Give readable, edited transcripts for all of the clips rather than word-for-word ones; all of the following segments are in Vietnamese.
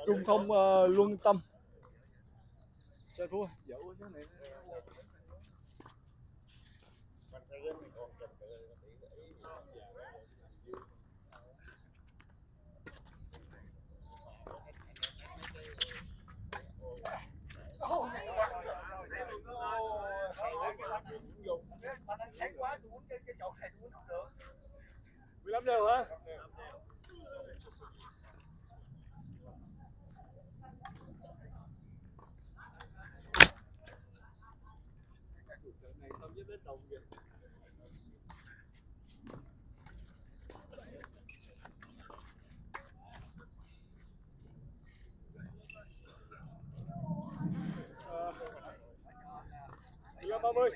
Trung Thông Luân Tâm. Xe Phú dẫu cái này. Mà đang sáng quá tôi uống cái chỗ này tôi uống không được. 15 đều hả? Này không với đến đồng kìa. Là 30.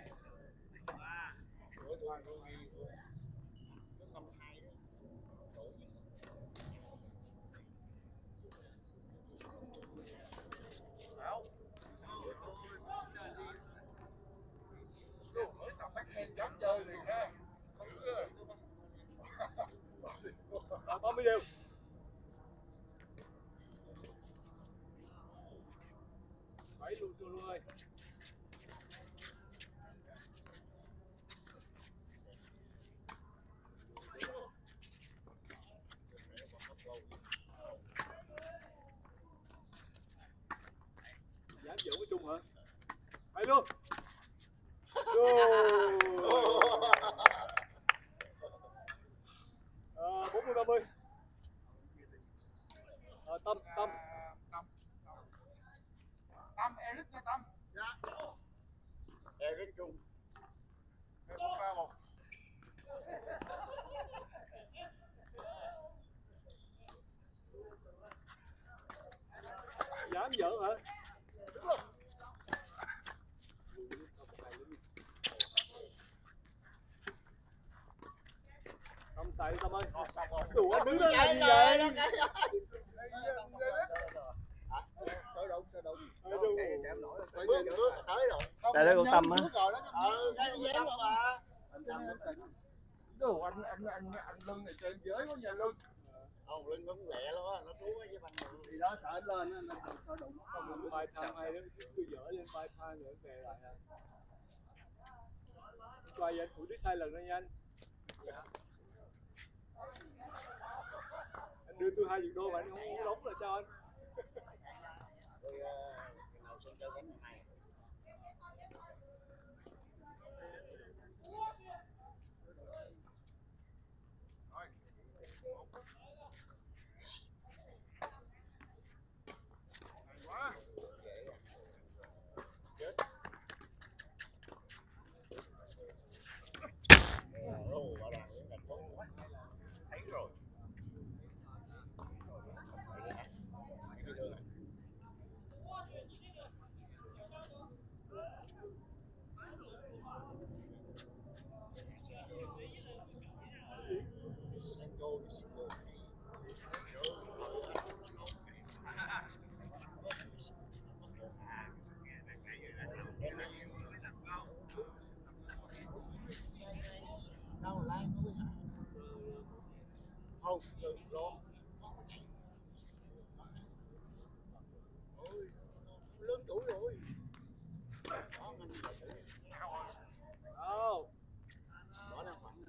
Chơi liền ha. 30 đều. Bảy luôn cho luôn ơi. Dám giữ với Trung hả? Bảy luôn. 40 30. Tâm Tâm Eric nha Tâm. Dạ. Eric Trung. 1-3-1. dám dở hả? Tâm xài Tâm ơi. Đủ anh đứng đó là gì vậy? Đây là con Tâm á. Đồ anh lưng này trên dưới có nhà lưng. Không, lưng cũng lẹ luôn á, nó cuốn với bằng Thì đó sợ anh lên á, lên sợ đụng. Không bay thang hay lắm, cứ dở lên bay thang nữa về lại à. Quay vậy anh phụ đích 2 lần đó nha anh. Dạ. Anh đưa tôi 2 triệu đô mà anh không đóng là sao anh? tôi nào xin chơi bánh này. Không, đừng lo. Lớn tuổi rồi. Đâu. Bỏ ra khoảng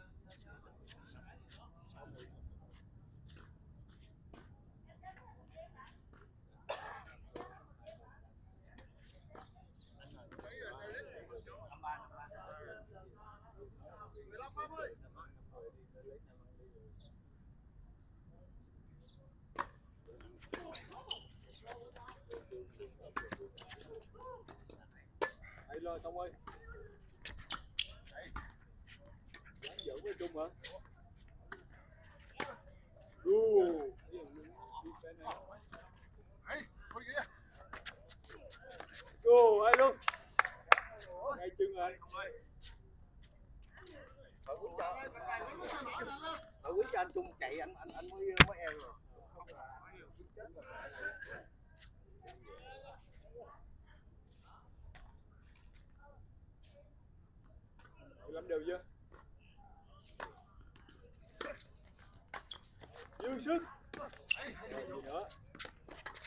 Hãy lo xong ơi. Dám giữ với Trung hả? Ai luôn. Ngay chân anh. Ở quý cho anh Trung chạy anh mới eo rồi. Làm đều chưa? Dương sức. Gì nữa?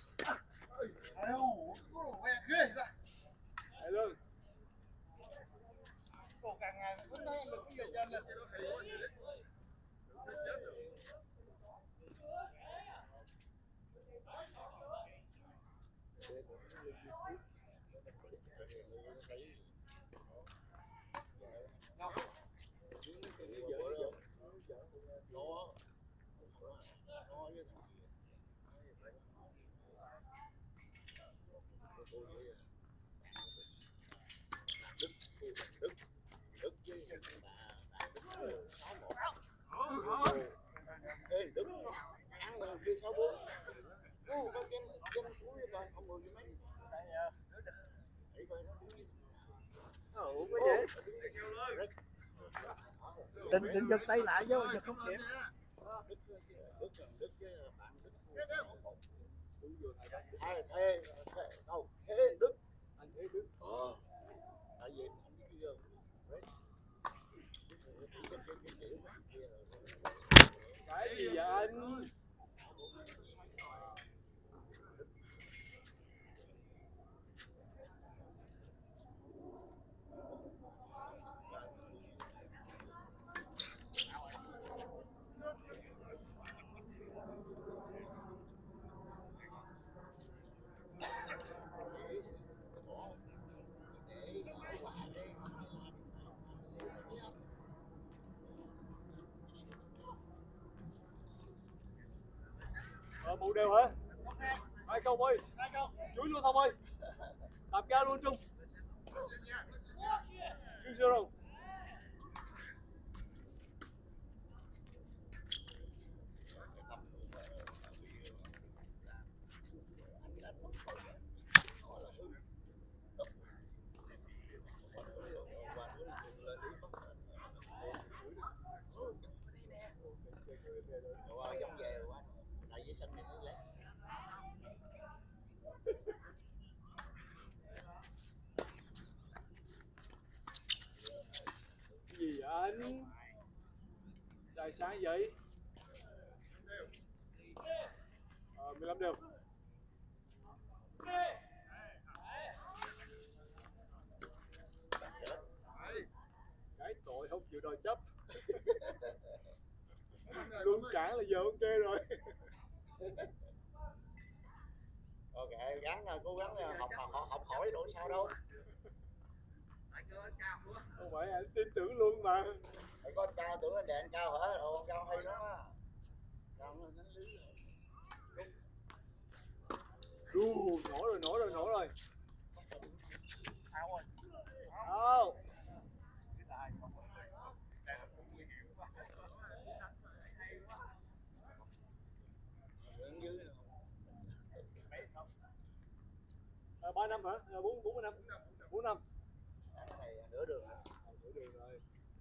Ê, Đức ăn rồi kia 6-4. Có trên cuối rồi, ông người mấy. Đấy coi nó đứng. Ủa có gì? Định giật tay lại chứ giật không kịp. Đức với bạn Đức. Thế Đức. Anh thế Đức. Tại vì anh biết chưa? Cái gì vậy anh? Bù đều hả? 2 câu ơi. Chuối luôn Thông ơi. Tạm ga luôn Trung. Chưa chưa đâu. Giống về quá. Tại vì sân này nó lép. Gì vậy anh? Dài sáng vậy? 15 đều. Cái tội không chịu đòi chấp. Luôn cản là giờ ok rồi. Ok, gắng cố gắng học hỏi đâu sao đâu. Không phải anh tin tưởng luôn mà. Phải có anh cao, tưởng anh đè anh cao hả? Ồ, anh cao hay lắm á. Cao nó đánh lý. Nổ rồi. Out. À, 3 năm hả? 4 năm. 4 năm. Cái này nửa đường hả? Nửa đường rồi.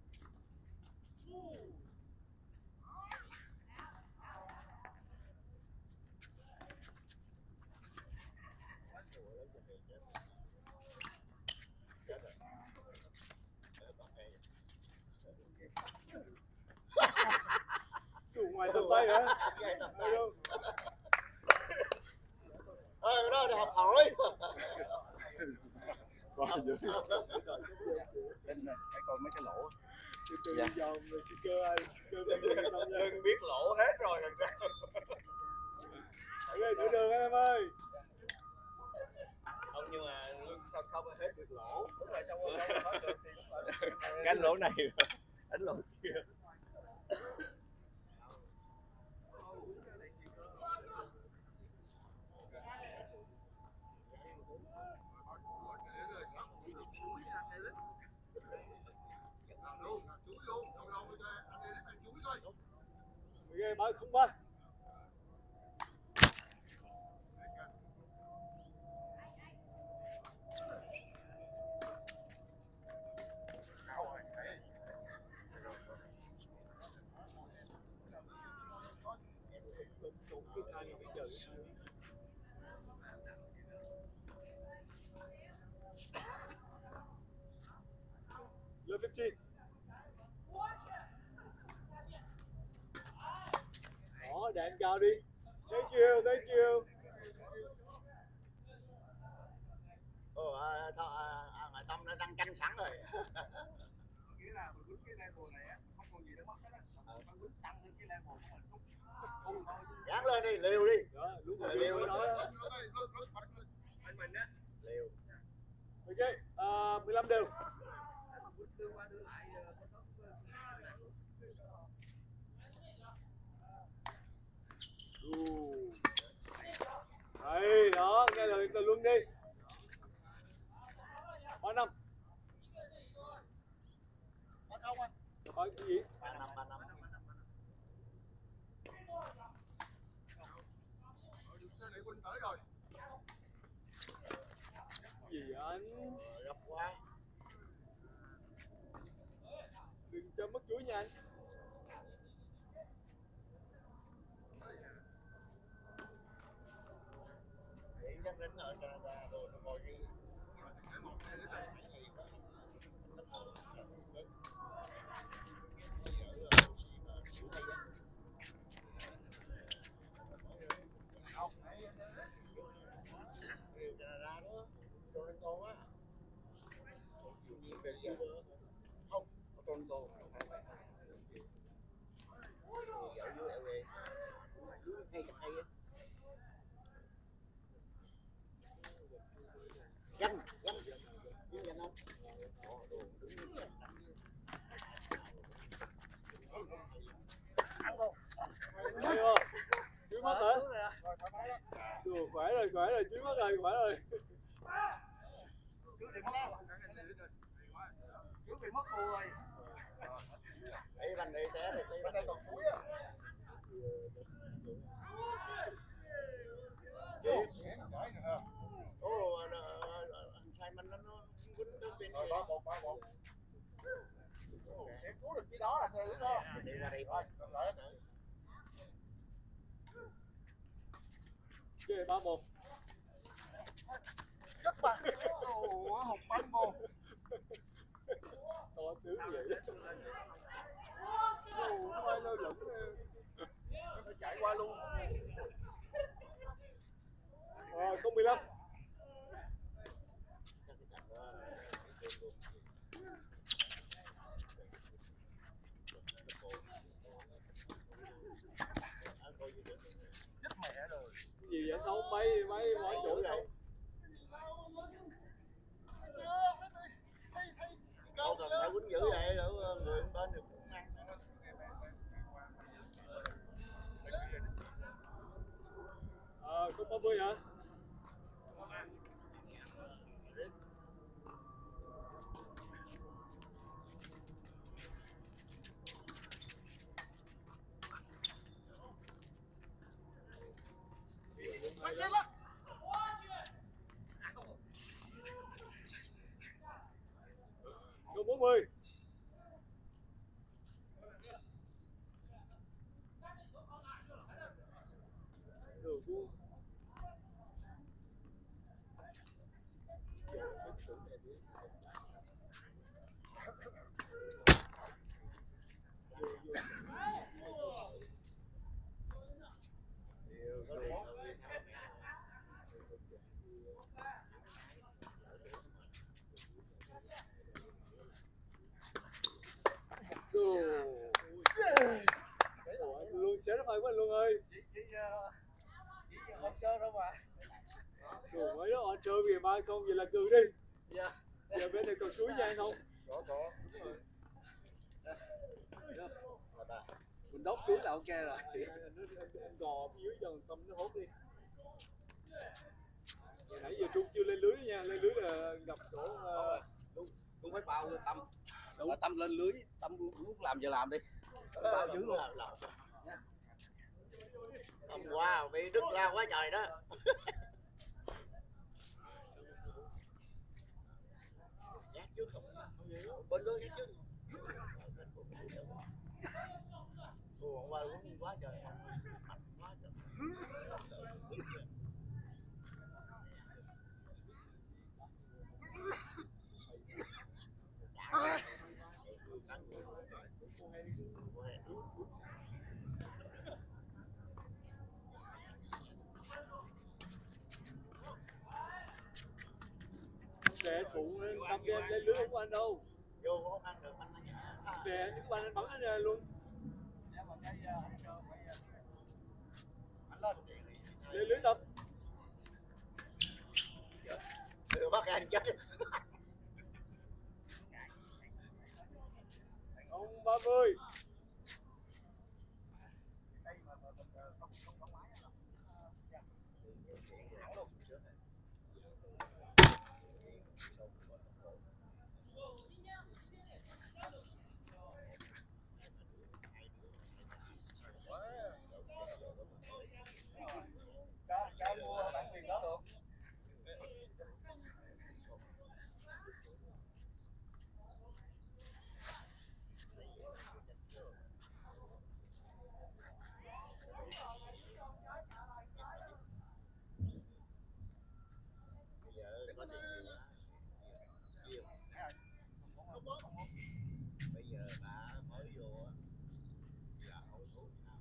Ngoài tầm tay hả? Đó đi học hỏi. Lên này, hãy coi mấy cái lỗ. Từ dòng rồi Đừng biết lỗ hết rồi thật ra. Ok, nửa đường em ơi. Không, nhưng mà sao không hết được lỗ. Đúng rồi, sao không hết được thì Cái lỗ này, đánh lỗ kia. Ok, 3-0-3. Lên 15. Đó, đạn cao đi. Thank you. Tâm đã đăng canh sẵn rồi. nghĩa là mình cái level này á tăng lên cái level của mình chút. Gắn lên đi, liều đi. Đó, lúc Rồi, mà liều liều nói đó. Bên mình á. Liều. Ok, 15 đều. Đưa qua đưa lại Đấy, đó, nghe lời tôi luôn đi. 3-5. Có cái gì? 3-5. Gì anh? Gấp quá. Đừng cho mất chuối nha anh. Nghĩ chắc đến ở Canada rồi nó ngồi đi. Canada đó, Toronto á. Không, Toronto không phải vậy. Ở dưới LA. Hay chắc hay á. Danh không? Hay không? Chuối mất hả? Được, khỏe rồi, chuối mất rồi, khỏe rồi. Chú bị mất cua rồi. Thấy banh đây té thì thấy banh đây còn cuối á. Ồ, anh Simon nó quýnh tới bên này. 3-1. Sẽ cứu được cái đó anh ơi, đúng không? Đi ra đây thôi. Ok, 3-1. Rất bạn. Ồ, học banh vô. To tướng vậy đó. Ồ, nó bay lơ lửng. Nó chạy qua luôn. Rồi, không 15. Chết mẹ rồi. Cái gì vậy không? Mấy mọi chỗ đâu. Đâu cần phải quýnh dữ vậy nữa, người bên được cũng ăn. Không 30 hả? Câu 40. Được luôn. Luôn xé nó phải của anh luôn ơi. Hồ sơ đâu mà. Đồ mấy đó anh chơi kìa mai không vậy là cừ đi. Dạ. Giờ bên này còn chuối nha anh không? Có. Mình đốt chuối là ok rồi. Nó gò phía dưới cho tâm nó hốt đi. Hồi nãy giờ Trung chưa lên lưới nha, lên lưới là gặp chỗ Cũng phải bao Tâm. Đúng là Tâm lên lưới, Tâm muốn làm giờ làm đi. Bao dữ luôn. Hôm qua bị đứt la quá trời đó. Giác trước không? Bên lưới giác trước. Ồ, hôm qua cũng quá trời, mạnh quá trời. để phụ Tâm cho em lên lưới không có anh đâu. Vô không ăn được, anh Để những bạn anh bắn anh ra luôn. Anh lên tiền đi. Lên lưới tập. Đưa bắt anh chết. Không 30. Cho mua bản quyền đó được. Bây giờ bà mới vô là hậu thủ nào.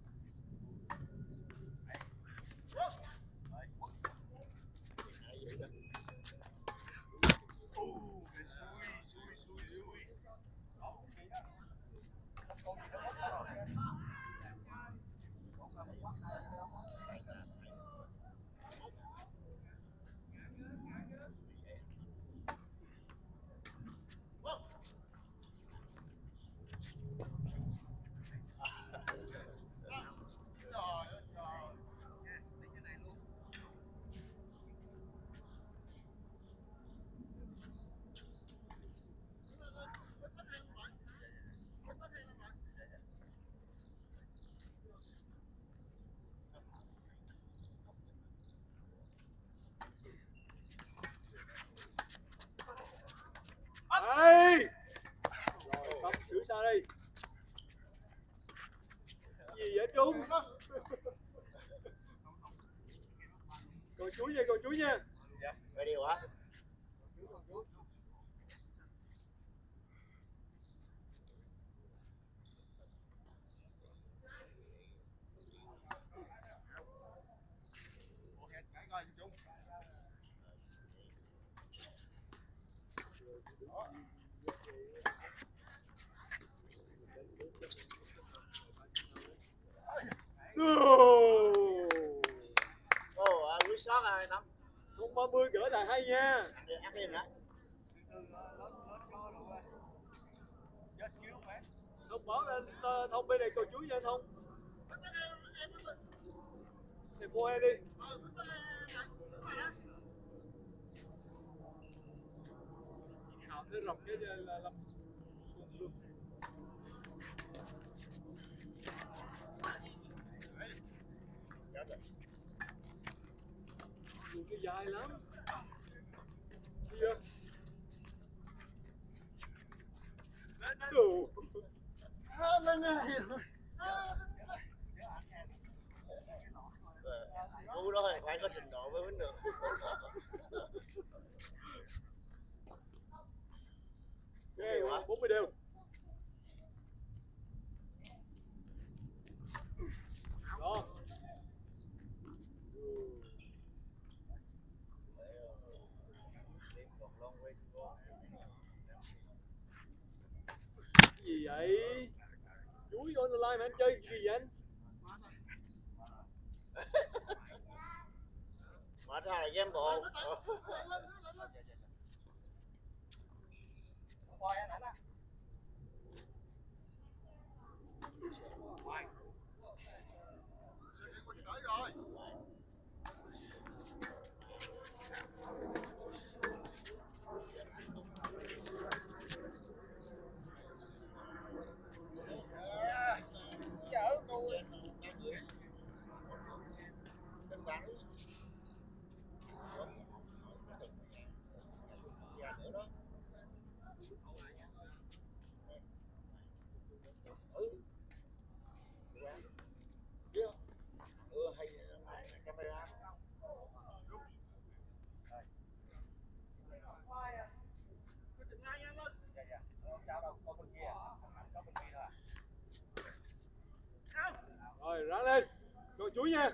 Đây. Rồi, Tâm xử sao đây? Gì vậy Trung? Còn chuối nha, còn chuối nha. Về điều hả? Quý sót rồi Tâm. Không 30 gỡ lại hay nha. Ăn đi hả? Thông báo lên Thông bên này còn chuối nha Thông. Thì phô em đi. Hào thế rộng cái là làm luôn. Đường cái dài lắm. Đi chưa? Đủ. Ngu đó thôi, phải có trình độ mới win được. Ok, 40 đều. Đó. Gì vậy? Chuối online mà anh chơi gì vậy anh? Mở ra là game bộ. Rồi ráng lên. Rồi chuối nha.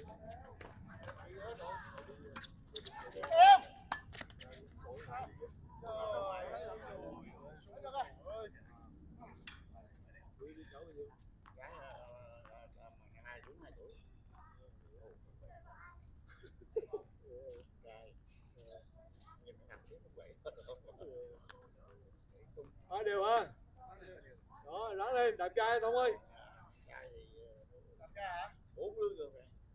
Hai đều ha. Đó, ráng lên, đạp ga Thông ơi. 4 lương rồi.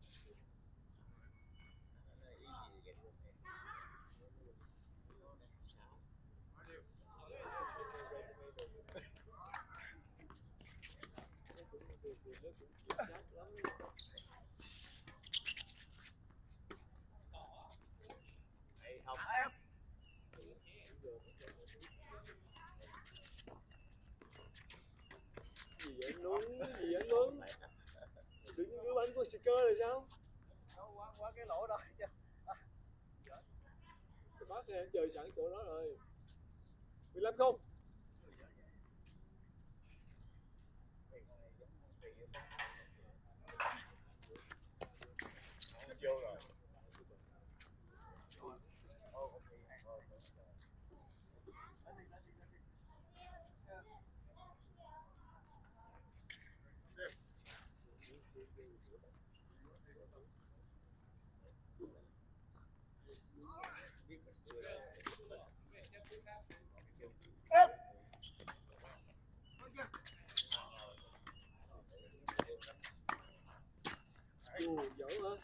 Gì anh luôn? Tự nhiên đưa bánh của sticker rồi sao? Quá cái lỗ đó chứ. Cái bác này em chờ sẵn chỗ đó rồi. 15 không? Vô rồi. Dở hả?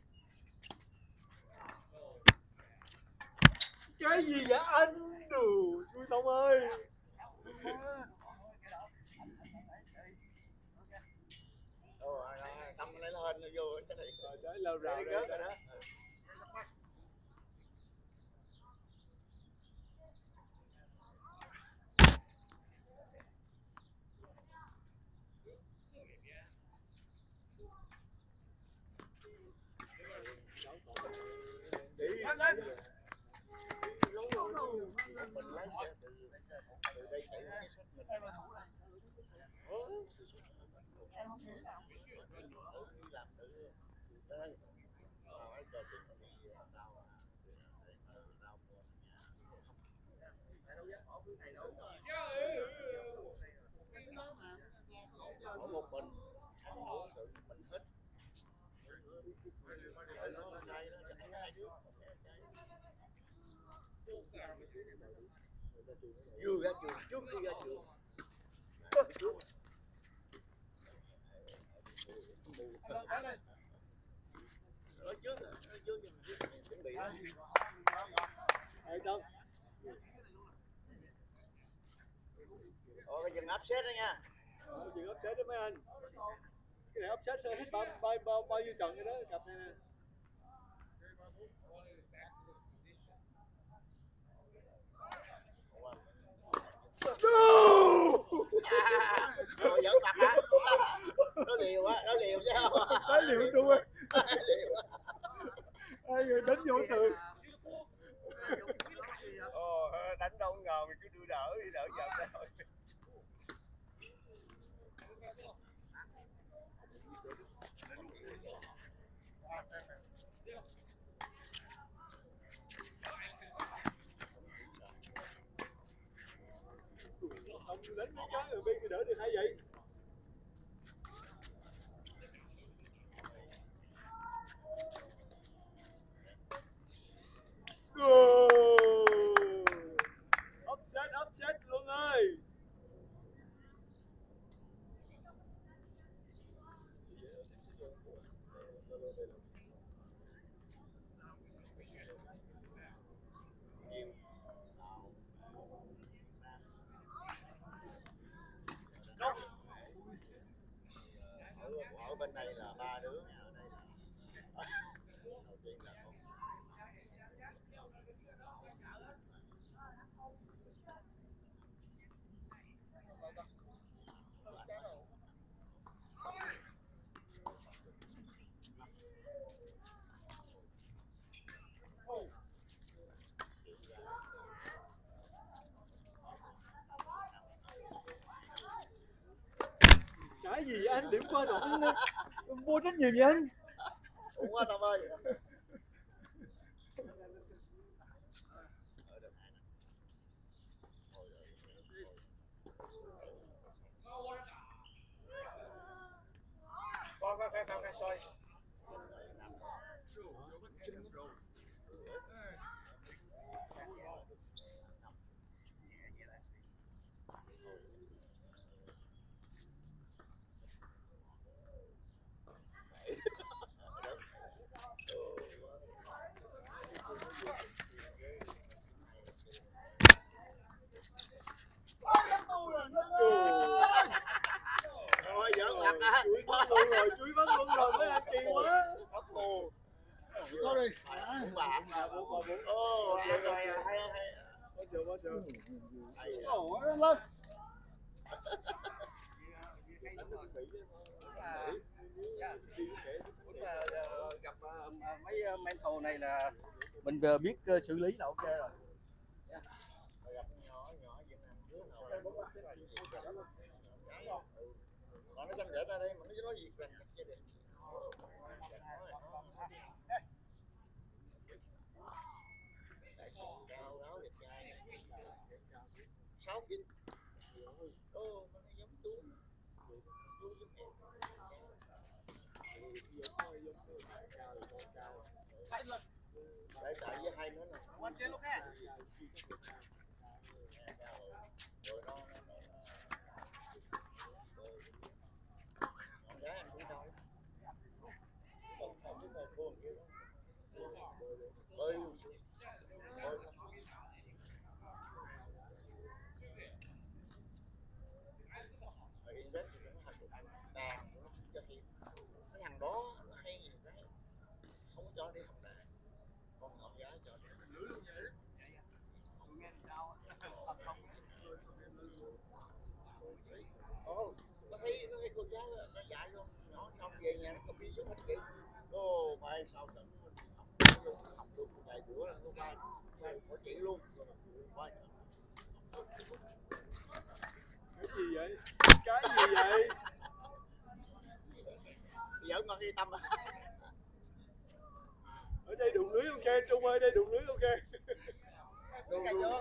Cái gì vậy anh? Đồ, xui Thông ơi. Tâm lấy lên vô cái này. Rồi đấy, lao rào Rớt đấy. rồi đó. Nhanh lên. Mình lái xe từ đây chạy cái suất mình. Làm tự đấy. Hỏi trời xin bị đau ở một mình tự mình hết. Nó bên đây nó chạy hai đứa. Vừa ra trường trước khi ra trường. Ở trước chuẩn bị. Hai trăm. Cái dừng áp set đó nha. Dừng offset đó mấy anh. Cái này offset hết bao nhiêu trận rồi đó, cặp này nè. Giỡn mặt hả? Nó liều á, nó liều chứ không? Nó liều đúng rồi. Liều á. Ai người đánh vô tường. Đánh đâu ngờ mình cứ đưa đỡ giật thôi. Không đánh mấy cái rồi bên kia đỡ được hay vậy? Offset luôn ơi. Ở bên đây là 3 đứa nha, ở đây là đầu tiên là Cái gì vậy anh? Điểm qua nổi mua trách nhiệm vậy anh? Uống quá Tâm ơi. Khoan xoay. Thôi giỡn mặt á. Chuối mất luôn rồi mấy anh kỳ quá. Sorry. Bà. Ô, hay. Bắt chờ. Ồ, lên. Gặp mấy mentor này là mình biết xử lý là ok rồi. Gặp nhỏ Việt Nam đứa nào còn nó xanh để ra đây mà nó nói gì rằng gia đình cao ráo đẹp trai 6 kg. Ô nó giống chú giúp em để chạy với hai nữa nè rồi đó con gái anh cũng thôi còn không biết là cô kia bơi luôn bơi invest thì nó hành đàn nó cho hiệp cái thằng đó nó hay gì cái không cho đi học đàn con ngọt gái cho đi nó hay cô giáo nó dạy luôn nhỏ xong về nhà nó copy giống hết kỹ ô mai sao tận học được một vài bữa là nó ba của chị luôn Cái gì vậy? giỡn con đi Tâm à. Ở đây đụng lưới ok Trung ơi, đây đụng lưới ok. Cài vô.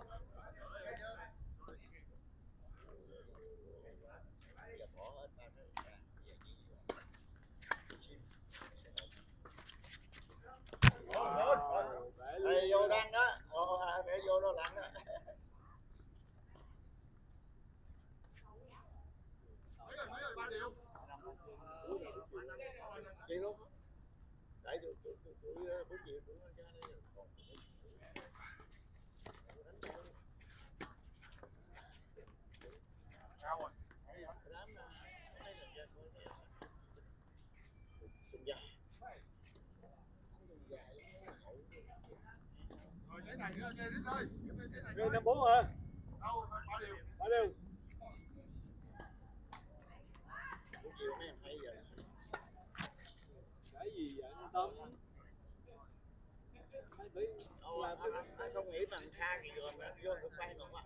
Đây vô đăng đó, để vô đó lặn đó. Vậy luôn. Tại buổi chiều cũng ra đây còn sao rồi? Đám đây là rồi cái này nữa chơi đi ơi. Rồi 54 hả? Đâu 3 điều. Buổi chiều mấy em hay giờ. Cái gì vậy anh Tâm? Anh không nghĩ bằng tha thì rồi mà vô được bay nữa mà.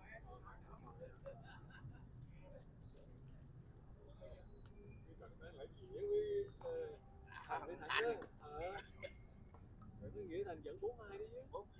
Thành với Nghĩa Thành dẫn 4-2 đi chứ. 4-2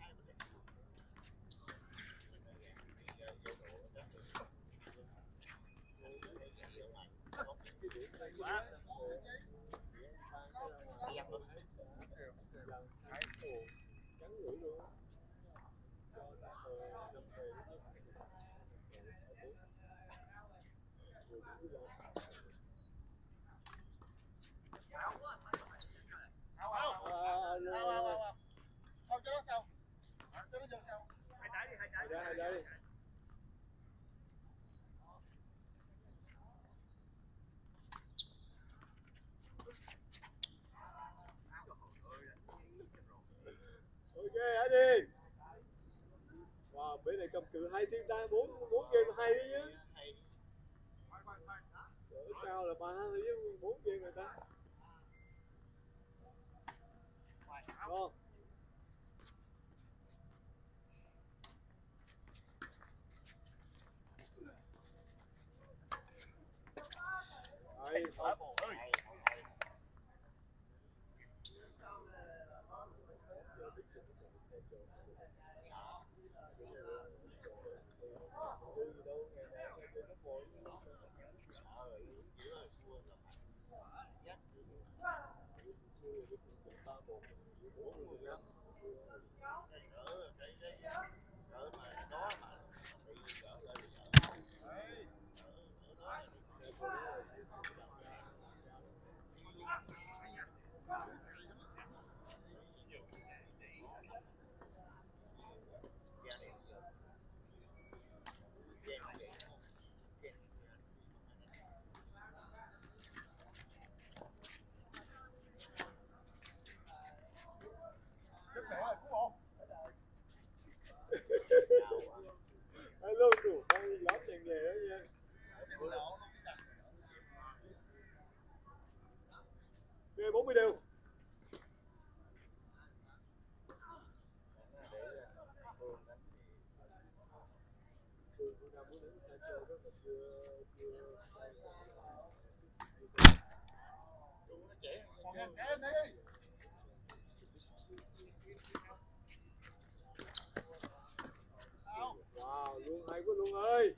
Hai trái đi. Ok, hãy đi. Wow, bữa này cầm cự 2 tiếng ta 4 game 2 đi chứ. Ở cao là 3 thôi chứ 4 game người ta. Ngon. Đây, Alo đủ bay lót tiền về đó nha. Về 40 đều. Wow, luôn hay quá luôn ơi.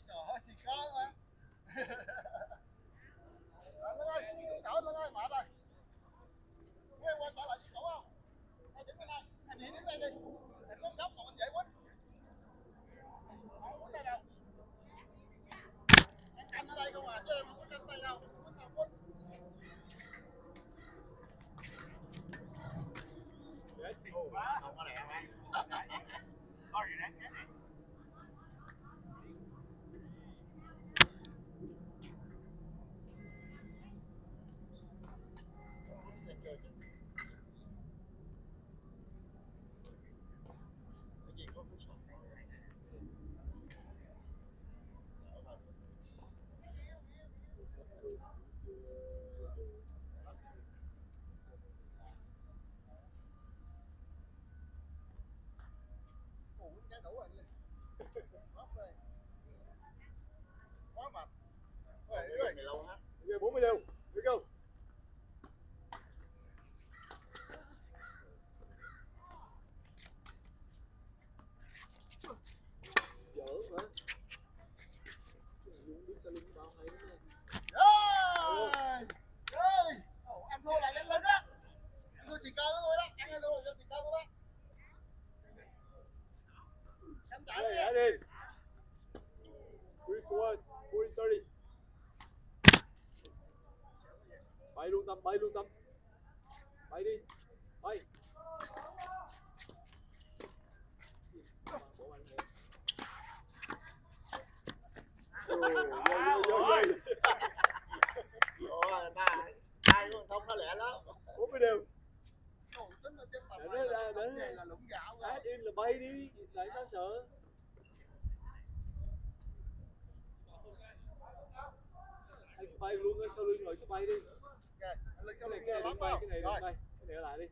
Về 40 đều. Đi go. Dở mà. Luôn biết sao lưng bao hay lắm nha. Anh thua là nhanh lên đó. Anh thua xì cơ với tôi đó. Anh thua là cho xì cơ tôi đó. Anh chạy đi. Hey, Adin. 34, 40, 30. Bay luôn Tâm, bay luôn Tâm. Bay đi. Bay. Ai con thông nó lẹ lắm. 40 đều. Tính ở trên tầm Để là lũng gạo rồi. Adin là bay đi, lại sao sợ. Anh bay luôn ở sau lưng rồi cứ bay đi. Anh lên sau Cái lưng này lắm bay, không? cái này bay, cái này ở lại đi.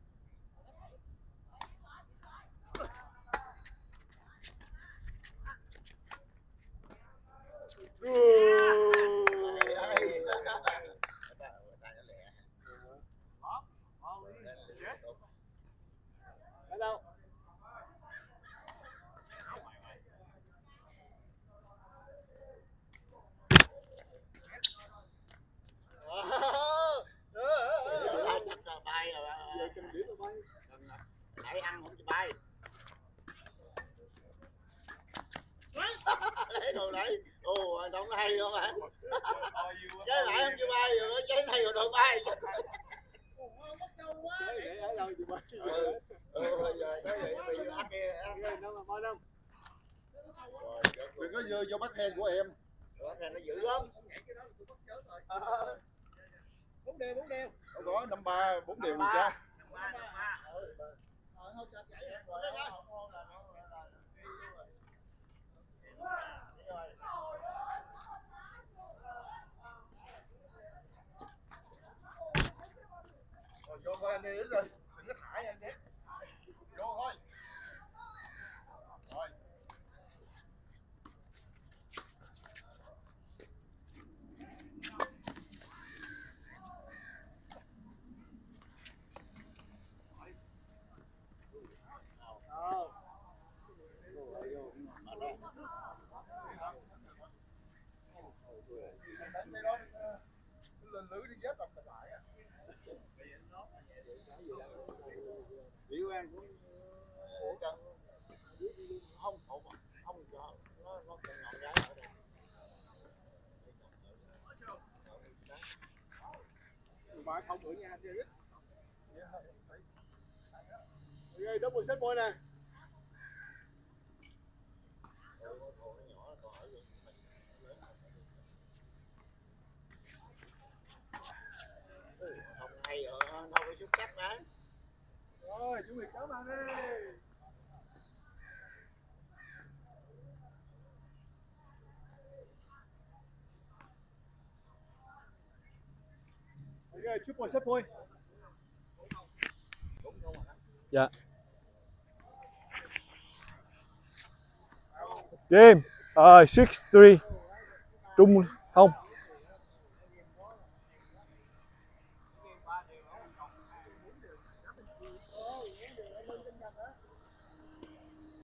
Ở đâu? Giờ cầm điểm là bay. Nãy ăn không cho bay. Đấy đồ nãy. Ồ, không hay không hả? Trái nãy không cho bay rồi, trái này rồi đồ bay. Mất sâu quá. Để ở đâu thì bay. Giờ nói vậy bị ăn kia. Nó mà 3 năm. Đừng có vô bắt hen của em. Bắt hen nó dữ lắm. 4 đều. Không có 53, 4 đều cha. Vô thôi anh đi rồi. Đừng có thải anh nhé. Vô thôi. Rồi. nha cũng cần không không không nó cần ngọn gái ở đây. Bà không bữa nha chơi. Ok, double set point nè. Không hay ở đâu có chút chắc đấy. Rồi, chuẩn bị kéo màn đi. Ok, triple set point. Dạ. Game 6-3. Trung không.